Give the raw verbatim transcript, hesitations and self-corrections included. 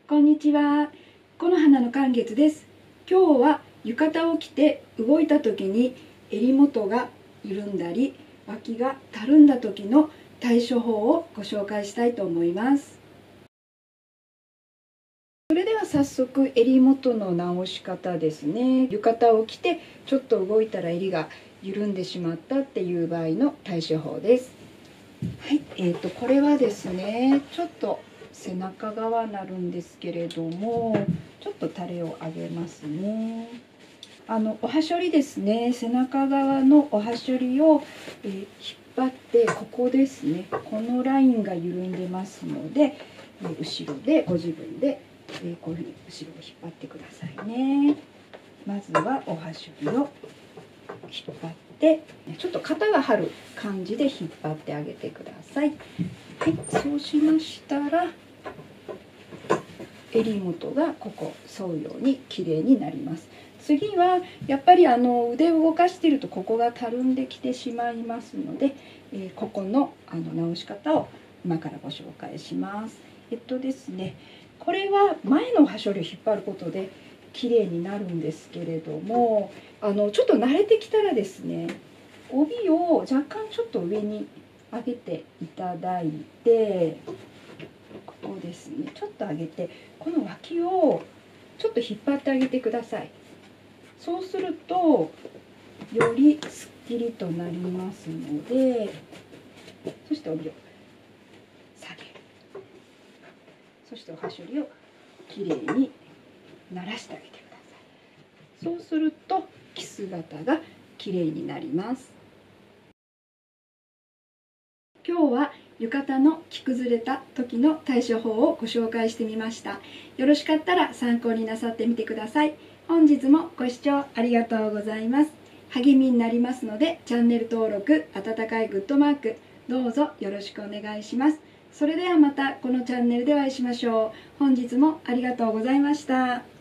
こんにちは。この花の寒月です。今日は浴衣を着て動いた時に襟元が緩んだり脇がたるんだ時の対処法をご紹介したいと思います。それでは早速襟元の直し方ですね。浴衣を着てちょっと動いたら襟が緩んでしまったっていう場合の対処法です。はい、えーとこれはですね、ちょっと背中側になるんですけれども、ちょっとタレを上げますね。あのおはしょりですね、背中側のおはしょりを、えー、引っ張って、ここですね、このラインが緩んでますので、えー、後ろでご自分で、えー、こういうふうに後ろを引っ張ってくださいね。まずはおはしょりを引っ張って、ちょっと肩が張る感じで引っ張ってあげてください。はい、そうしましたら襟元がここ沿うように綺麗になります。次はやっぱりあの腕を動かしているとここがたるんできてしまいますので、えー、ここのあの直し方を今からご紹介します。えっとですね、これは前のはしょりを引っ張ることで綺麗になるんですけれども、あのちょっと慣れてきたらですね、帯を若干ちょっと上に上げていただいて、ここですね、ちょっと上げてこの脇をちょっと引っ張ってあげてください。そうするとよりすっきりとなりますので、そして帯を下げる、そしておはしょりをきれいにならしてあげてください。そうするとキス型がきれいになります。今日は浴衣の着崩れた時の対処法をご紹介してみました。よろしかったら参考になさってみてください。本日もご視聴ありがとうございます。励みになりますので、チャンネル登録、温かいグッドマーク、どうぞよろしくお願いします。それではまたこのチャンネルでお会いしましょう。本日もありがとうございました。